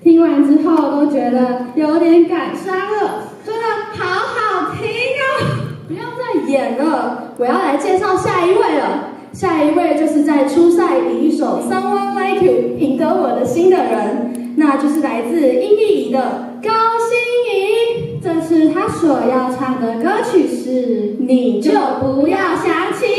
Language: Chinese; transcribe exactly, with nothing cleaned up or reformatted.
听完之后都觉得有点感伤了，真的好好听哦！不要再演了，我要来介绍下一位了。下一位就是在初赛以一首《Someone Like You》赢得我的心的人，那就是来自音译仪的高馨怡。这次他所要唱的歌曲是《你就不要想起》。